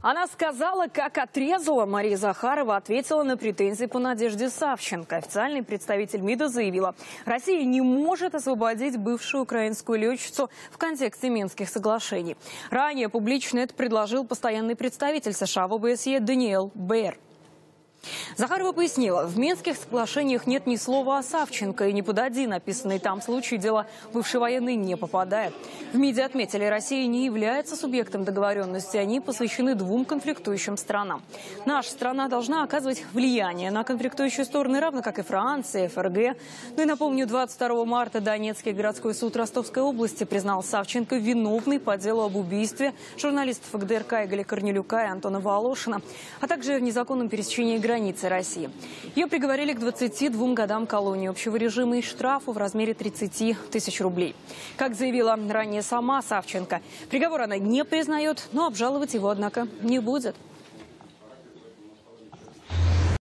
Она сказала, как отрезала. Мария Захарова ответила на претензии по Надежде Савченко. Официальный представитель МИДа заявила, Россия не может освободить бывшую украинскую летчицу в контексте Минских соглашений. Ранее публично это предложил постоянный представитель США в ОБСЕ Даниэль Бейер. Захарова пояснила, в Минских соглашениях нет ни слова о Савченко, и ни под один описанный там случай дела бывшей военной не попадает. В МИДе отметили, Россия не является субъектом договоренности, они посвящены двум конфликтующим странам. Наша страна должна оказывать влияние на конфликтующие стороны, равно как и Франция, ФРГ. Ну и напомню, 22 марта Донецкий городской суд Ростовской области признал Савченко виновной по делу об убийстве журналистов ГДРК Игоря Корнелюка и Антона Волошина, а также в незаконном пересечении границы России. Ее приговорили к 22 годам колонии общего режима и штрафу в размере 30 тысяч рублей. Как заявила ранее сама Савченко, приговор она не признает, но обжаловать его, однако, не будет.